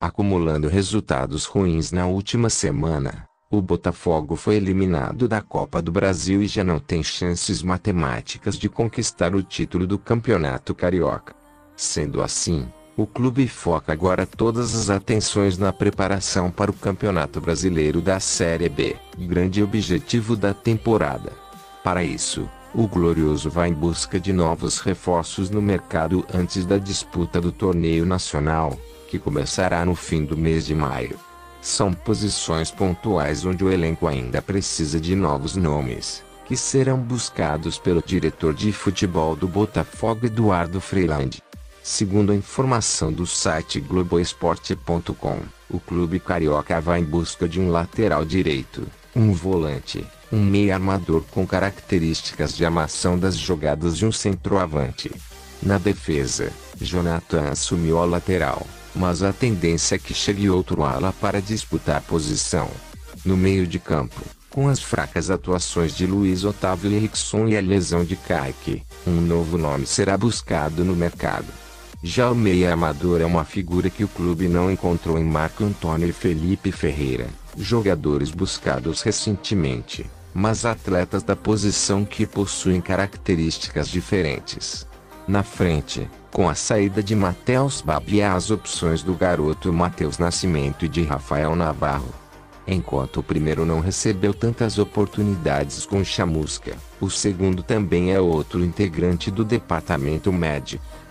Acumulando resultados ruins na última semana, o Botafogo foi eliminado da Copa do Brasil e já não tem chances matemáticas de conquistar o título do Campeonato Carioca. Sendo assim, o clube foca agora todas as atenções na preparação para o Campeonato Brasileiro da Série B, grande objetivo da temporada. Para isso, o Glorioso vai em busca de novos reforços no mercado antes da disputa do torneio nacional, que começará no fim do mês de maio. São posições pontuais onde o elenco ainda precisa de novos nomes, que serão buscados pelo diretor de futebol do Botafogo, Eduardo Freeland. Segundo a informação do site Globoesporte.com, o clube carioca vai em busca de um lateral direito, um volante, um meia armador com características de armação das jogadas e um centroavante. Na defesa, Jonathan assumiu a lateral, mas a tendência é que chegue outro ala para disputar posição. No meio de campo, com as fracas atuações de Luiz Otávio e Rickson e a lesão de Kaique, um novo nome será buscado no mercado. Já o meia armador é uma figura que o clube não encontrou em Marco Antônio e Felipe Ferreira, jogadores buscados recentemente, mas atletas da posição que possuem características diferentes. Na frente, com a saída de Matheus Babi, as opções do garoto Matheus Nascimento e de Rafael Navarro. Enquanto o primeiro não recebeu tantas oportunidades com Chamusca, o segundo também é outro integrante do departamento médico.